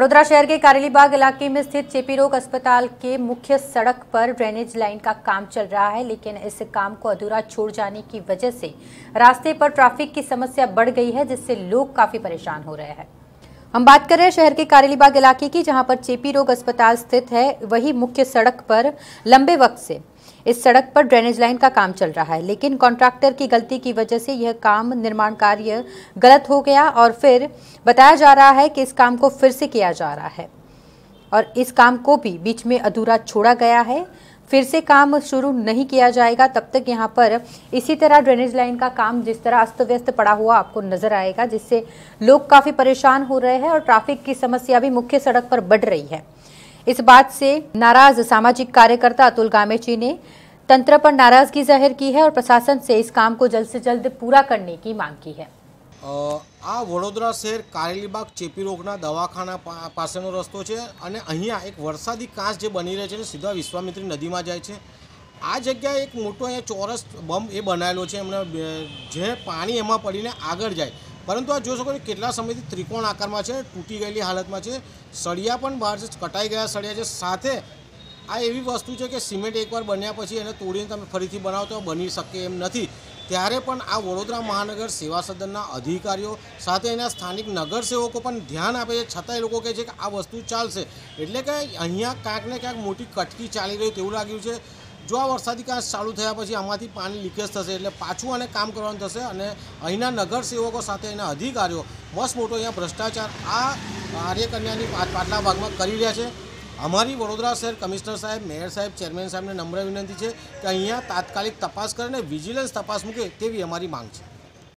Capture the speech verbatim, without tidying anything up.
वडोदरा शहर के कारेलीबाग इलाके में स्थित चेपी रोग अस्पताल के मुख्य सड़क पर ड्रेनेज लाइन का काम चल रहा है, लेकिन इस काम को अधूरा छोड़ जाने की वजह से रास्ते पर ट्रैफिक की समस्या बढ़ गई है, जिससे लोग काफी परेशान हो रहे हैं। हम बात कर रहे हैं शहर के कारेलीबाग इलाके की, जहां पर चेपी रोग अस्पताल स्थित है। वही मुख्य सड़क पर लंबे वक्त से इस सड़क पर ड्रेनेज लाइन का काम चल रहा है, लेकिन कॉन्ट्रैक्टर की गलती की वजह से यह काम निर्माण कार्य गलत हो गया और फिर बताया जा रहा है कि इस काम को फिर से किया जा रहा है और इस काम को भी बीच में अधूरा छोड़ा गया है। फिर से काम शुरू नहीं किया जाएगा तब तक यहाँ पर इसी तरह ड्रेनेज लाइन का काम जिस तरह अस्त व्यस्त पड़ा हुआ आपको नजर आएगा, जिससे लोग काफी परेशान हो रहे हैं और ट्रैफिक की समस्या भी मुख्य सड़क पर बढ़ रही है। इस बात से नाराज सामाजिक कार्यकर्ता अतुल गामेची ने तंत्र पर नाराजगी जाहिर की है और प्रशासन से इस काम को जल्द से जल्द पूरा करने की मांग की है। आ वडोदरा शहर कारेलीबाग चेपी रोगना दवाखाना पासेनो रस्तो है और अहींया एक वरसादी कांच जो बनी रहे है सीधा विश्वामित्री नदी में जाए है। आ जगह एक मोटो अँ चौरस बम ए बनायेलो है, एमने जे पानी एमां पड़ीने आगळ जाए, परंतु आ जो शको केटला समयथी त्रिकोण आकार में है, तूटी गयेली हालत में है। सळिया पण बहार से कटाई गया सळिया है। साथे आ एवी वस्तु है कि सीमेंट एक बार बन्या पछी एने तोड़ीने तमे फरीथी बनावो तो बनी शके एम नथी। त्यारे पण आ वडोदरा महानगर सेवा सदनना अधिकारीओ साथे एना स्थानिक नगरसेवको पण ध्यान आपे छे, छतांय लोको कहे छे कि आ वस्तु चालशे, एटले के अहींया क्यांक ने क्यांक मोटी कटकी चाली रही तेवुं लाग्युं छे। जो आ वरसादी कांच चालू थया पछी आमांथी पाणी लीकेज थशे, एटले पाछुं आने काम करवानुं थशे अने अहींना नगरसेवको साथे एना अधिकारीओ मस्त मोटो अहींया भ्रष्टाचार आ कार्यकन्यानी पाटला भागमां करी रह्या छे। अमारी वडोदरा शहर कमिश्नर साहेब, मेयर साहेब, चेरमेन साहेब ने नम्र विनंती है कि अहींया तात्कालिक तपास करे, विजिलन्स तपास मूके तेवी अमारी मांग है।